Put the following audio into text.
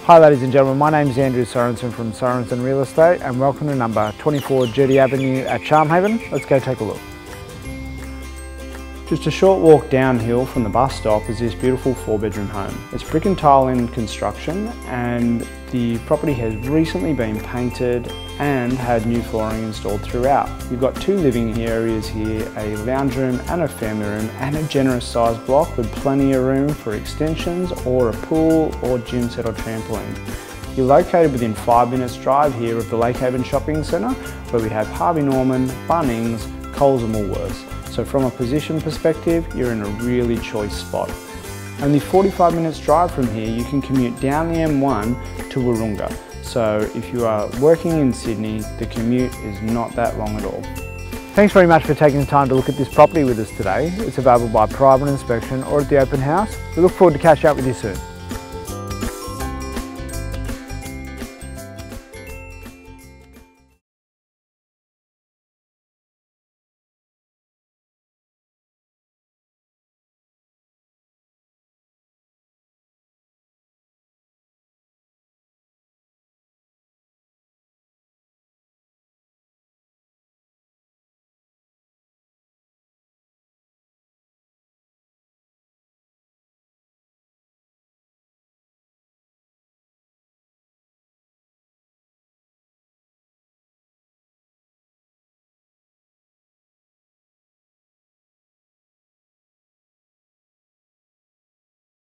Hi ladies and gentlemen, my name is Andrew Sorensen from Sorensen Real Estate and welcome to number 24 Jetty Avenue at Charmhaven. Let's go take a look. Just a short walk downhill from the bus stop is this beautiful 4-bedroom home. It's brick and tile in construction and the property has recently been painted and had new flooring installed throughout. You've got 2 living areas here, a lounge room and a family room, and a generous sized block with plenty of room for extensions or a pool or gym set or trampoline. You're located within 5 minutes drive here of the Lakehaven Shopping Centre, where we have Harvey Norman, Bunnings, Coles and Woolworths. So from a position perspective, you're in a really choice spot. Only 45 minutes drive from here, you can commute down the M1 to Wahroonga. So if you are working in Sydney, the commute is not that long at all. Thanks very much for taking the time to look at this property with us today. It's available by private inspection or at the open house. We look forward to catching up with you soon.